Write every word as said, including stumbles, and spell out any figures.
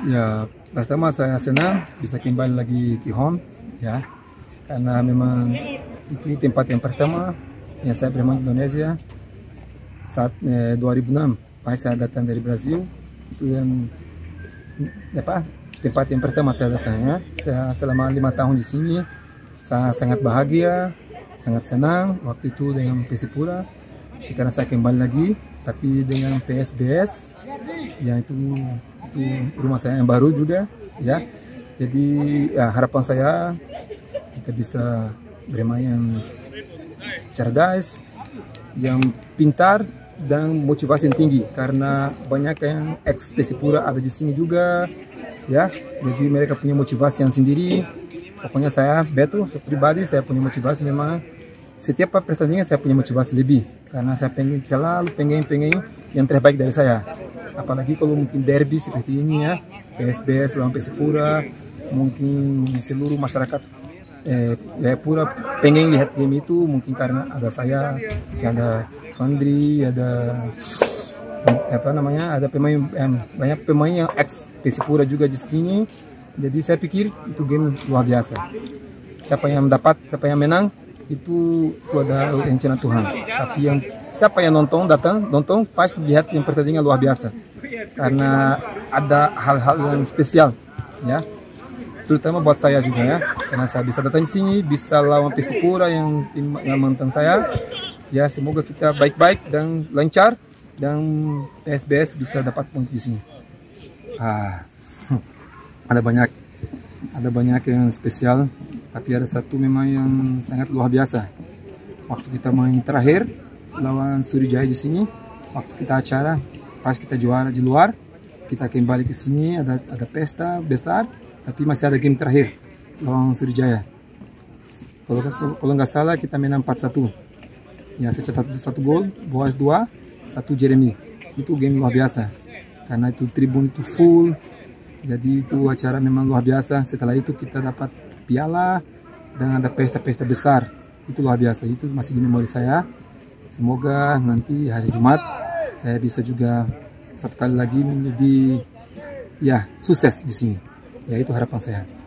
Ya, pertama saya senang bisa kembali lagi ke home, ya, karena memang itu tempat yang pertama yang saya bermain di Indonesia saat eh, dua ribu enam. Pas saya datang dari Brazil, itu yang apa tempat yang pertama saya datangnya. Saya selama lima tahun di sini, saya sangat bahagia, sangat senang waktu itu dengan Persipura. Sekarang saya kembali lagi, tapi dengan P S B S, ya itu itu rumah saya yang baru juga, ya. Jadi ya, harapan saya kita bisa bermain yang cerdas, yang pintar dan motivasi yang tinggi, karena banyak yang ex Persipura ada di sini juga, ya. Jadi mereka punya motivasi yang sendiri. Pokoknya saya Beto pribadi saya punya motivasi, memang setiap pertandingan saya punya motivasi lebih, karena saya pengen selalu pengen pengen yang terbaik dari saya. Apalagi kalau mungkin derby seperti ini, ya, P S B S lawan Persipura, mungkin seluruh masyarakat eh, Jayapura pengen lihat game itu, mungkin karena ada saya, ada Fandri, ada apa namanya, ada pemain eh, banyak pemain yang ex Persipura juga di sini. Jadi saya pikir itu game luar biasa. Siapa yang mendapat, siapa yang menang, itu, itu ada rencana Tuhan. Tapi yang siapa yang nonton datang nonton pasti lihat yang pertandingan luar biasa, karena ada hal-hal yang spesial, ya, terutama buat saya juga, ya, karena saya bisa datang di sini, bisa lawan Persipura yang tim yang mantan saya, ya. Semoga kita baik-baik dan lancar, dan P S B S bisa dapat poin di sini. Ah, ada banyak ada banyak yang spesial, tapi ada satu memang yang sangat luar biasa. Waktu kita main terakhir lawan Sriwijaya di sini, waktu kita acara, pas kita juara di luar, kita kembali ke sini, ada ada pesta besar, tapi masih ada game terakhir lawan Sriwijaya. Kalau kalau nggak salah kita menang empat satu. Ya, saya cetak satu gol, Boas dua, satu Jeremy. Itu game luar biasa, karena itu tribun itu full. Jadi itu acara memang luar biasa. Setelah itu kita dapat piala dan ada pesta-pesta besar. Itu luar biasa. Itu masih di memori saya. Semoga nanti hari Jumat saya bisa juga satu kali lagi menjadi, ya, sukses di sini. Ya, itu harapan saya.